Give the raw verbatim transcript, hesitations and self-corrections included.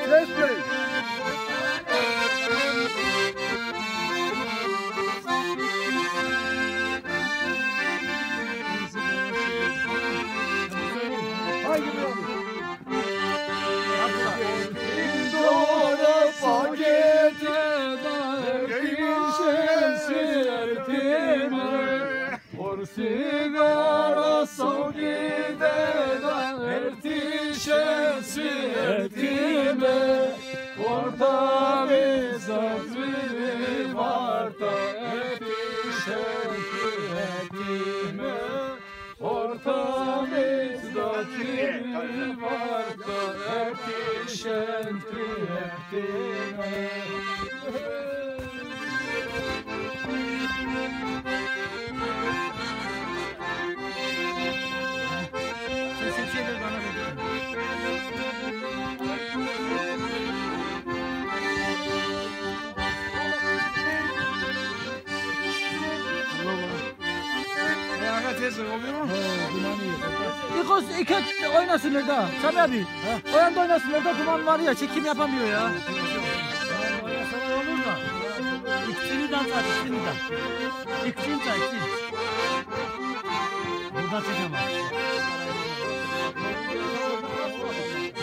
Ses verin. Haydi bakalım. Doğru pakete erkişen sertime Or sigara sogideden erkişen sertime Orta mizatri varta erkişen sertime Orta mizatri varta erkişen sertime Sesim şeyler bana veriyor. Ayağa teyze oluyor mu? He, dumanıyor. İkos, iki oynasın orada. Sami abi. O yanda oynasın orada duman var ya, çekim yapamıyor ya. Oynasana olur da. İkisini de atar, ikisini de. İkisini de, ikisini. Burada çekemez.